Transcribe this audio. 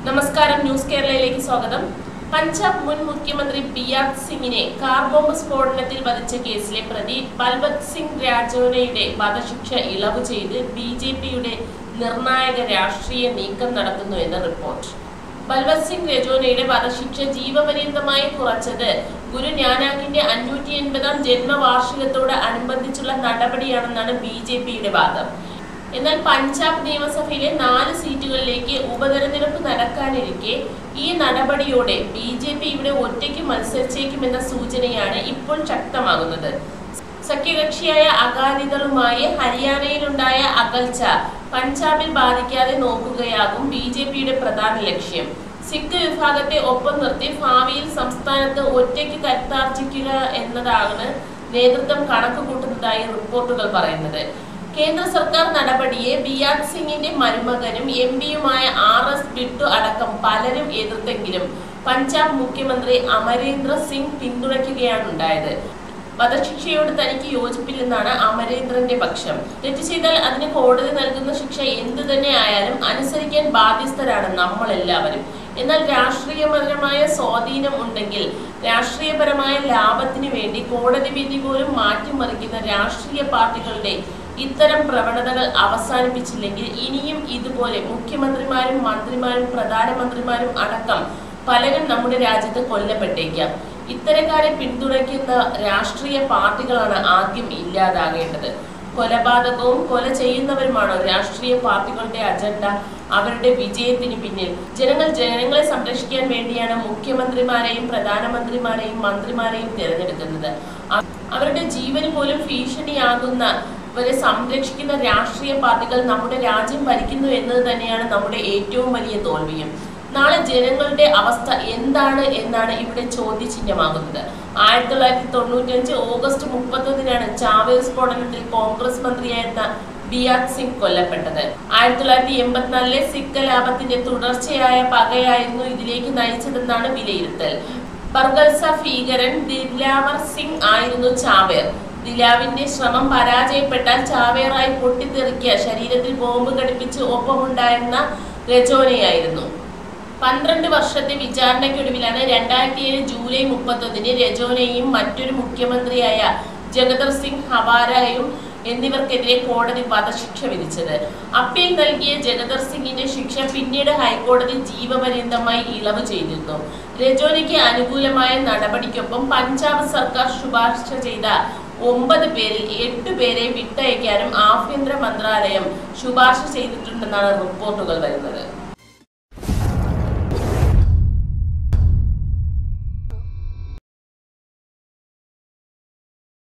നമസ്കാരം, ന്യൂസ് കേരളയിലേക്ക് സ്വാഗതം. പഞ്ചാബ് മുൻ മുഖ്യമന്ത്രി ബിയാത് സിംഗിനെ കാർ ബോംബ് സ്ഫോടനത്തിൽ വധിച്ച കേസിലെ പ്രതി ബൽവന്ത് സിംഗ് രജോനയുടെ വധശിക്ഷ ഇളവ് ചെയ്ത് ബിജെപിയുടെ നിർണായക രാഷ്ട്രീയ നീക്കം നടത്തുന്നുവെന്ന് റിപ്പോർട്ട്. ബൽവന്ത് സിംഗ് രജോനയുടെ വധശിക്ഷ ജീവപര്യന്തമായി കുറച്ചത് ഗുരു നാനാക്കിന്റെ 580ാം ജന്മവാർഷികത്തോട് അനുബന്ധിച്ചുള്ള നടപടിയാണെന്നാണ് ബിജെപിയുടെ വാദം. എന്നാൽ പഞ്ചാബ് നിയമസഭയിലെ 4 സീറ്റുകളിലേക്ക് ഉപതെരഞ്ഞെടുപ്പ് നടക്കാനിരിക്കെ ഈ നടപടിയോടെ ബിജെപി ഇവിടെ ഒറ്റയ്ക്ക് മത്സരിച്ചേക്കുമെന്ന സൂചനയാണ് ഇപ്പോൾ ശക്തമാകുന്നത്. സഖ്യകക്ഷിയായ അകാലിദളുമായി ഹരിയാനയിലുണ്ടായ അകൽച്ച പഞ്ചാബിൽ ബാധിക്കാതെ നോക്കുകയാകും ബിജെപിയുടെ പ്രധാന ലക്ഷ്യം. സിഖ് വിഭാഗത്തെ ഒപ്പം നിർത്തി ഭാവിയിൽ സംസ്ഥാനത്ത് ഒറ്റയ്ക്ക് കരുത്താർജിക്കുക എന്നതാണ് നേതൃത്വം കണക്കുകൂട്ടുന്നതായി റിപ്പോർട്ടുകൾ പറയുന്നത്. കേന്ദ്ര സർക്കാർ നടപടിയെ ബിയാത് സിംഗിന്റെ മരുമകനും എംപിയുമായ RS ബിട്ടു അടക്കം പലരും എതിർത്തെങ്കിലും പഞ്ചാബ് മുഖ്യമന്ത്രി അമരീന്ദർ സിംഗ് പിന്തുണയ്ക്കുകയാണ് ഉണ്ടായത്. വധശിക്ഷയോട് തനിക്ക് യോജിപ്പില്ലെന്നാണ് അമരീന്ദറിന്റെ പക്ഷം. തെറ്റ് ചെയ്താൽ അതിന് കോടതി നൽകുന്ന ശിക്ഷ എന്തു തന്നെ ആയാലും അനുസരിക്കാൻ ബാധ്യസ്ഥരാണ് നമ്മളെല്ലാവരും. എന്നാൽ രാഷ്ട്രീയപരമായ സ്വാധീനം ഉണ്ടെങ്കിൽ രാഷ്ട്രീയപരമായ ലാഭത്തിന് വേണ്ടി കോടതി വിധി പോലും മാറ്റിമറിക്കുന്ന രാഷ്ട്രീയ പാർട്ടികളുടെ ഇത്തരം പ്രവണതകൾ അവസാനിപ്പിച്ചില്ലെങ്കിൽ ഇനിയും ഇതുപോലെ മുഖ്യമന്ത്രിമാരും മന്ത്രിമാരും പ്രധാനമന്ത്രിമാരും അടക്കം പലരും നമ്മുടെ രാജ്യത്ത് കൊല്ലപ്പെട്ടേക്കാം. ഇത്തരക്കാരെ പിന്തുണയ്ക്കുന്ന രാഷ്ട്രീയ പാർട്ടികളാണ് ആദ്യം ഇല്ലാതാകേണ്ടത്. കൊലപാതകവും കൊല ചെയ്യുന്നവരുമാണോ രാഷ്ട്രീയ പാർട്ടികളുടെ അജണ്ട? അവരുടെ വിജയത്തിന് പിന്നിൽ ജനങ്ങളെ സംരക്ഷിക്കാൻ വേണ്ടിയാണ് മുഖ്യമന്ത്രിമാരെയും പ്രധാനമന്ത്രിമാരെയും മന്ത്രിമാരെയും തിരഞ്ഞെടുക്കുന്നത്. അവരുടെ ജീവന് പോലും ഭീഷണിയാകുന്ന വരെ സംരക്ഷിക്കുന്ന രാഷ്ട്രീയ പാർട്ടികൾ നമ്മുടെ രാജ്യം ഭരിക്കുന്നു എന്നത് തന്നെയാണ് നമ്മുടെ ഏറ്റവും വലിയ തോൽവിയും. നാളെ ജനങ്ങളുടെ അവസ്ഥ എന്താണ് എന്നാണ് ഇവിടെ ചോദ്യചിഹ്നമാകുന്നത്. 1995 ഓഗസ്റ്റ് 31-നാണ് ചാവേർ സ്ഫോടനത്തിൽ കോൺഗ്രസ് മന്ത്രിയായിരുന്ന ബിയാത് സിംഗ് കൊല്ലപ്പെട്ടത്. 1984-ലെ സിഖ് കലാപത്തിന്റെ തുടർച്ചയായ പകയായിരുന്നു ഇതിലേക്ക് നയിച്ചതെന്നാണ് വിലയിരുത്തൽ. ബർഗൽസ ഭീകരൻ ദിലാവർ സിംഗ് ആയിരുന്നു ചാവേർ. ദിലാവിന്റെ ശ്രമം പരാജയപ്പെട്ടാൽ ചാവേറായി പൊട്ടിത്തെറിക്കുക ശരീരത്തിൽ ബോംബ് ഘടിപ്പിച്ച് ഒപ്പമുണ്ടായിരുന്ന രജോനയായിരുന്നു. 12 വർഷത്തെ വിചാരണയ്ക്കൊടുവിലാണ് 2007 ജൂലൈ 31-ന് രജോനയും മറ്റൊരു മുഖ്യമന്ത്രിയായ ജഗദർ സിംഗ് ഹവാരയും എന്നിവർക്കെതിരെ കോടതി വധശിക്ഷ വിധിച്ചത്. അപ്പീൽ നൽകിയ ജഗദർ സിംഗിന്റെ ശിക്ഷ പിന്നീട് ഹൈക്കോടതി ജീവപര്യന്തമായി ഇളവ് ചെയ്തിരുന്നു. രജോനയ്ക്ക് അനുകൂലമായ നടപടിക്കൊപ്പം പഞ്ചാബ് സർക്കാർ ശുപാർശ ചെയ്ത 9 പേരിൽ 8 പേരെ വിട്ടയക്കാനും ആഭ്യന്തര മന്ത്രാലയം ശുപാർശ ചെയ്തിട്ടുണ്ടെന്നാണ് റിപ്പോർട്ടുകൾ വരുന്നത്.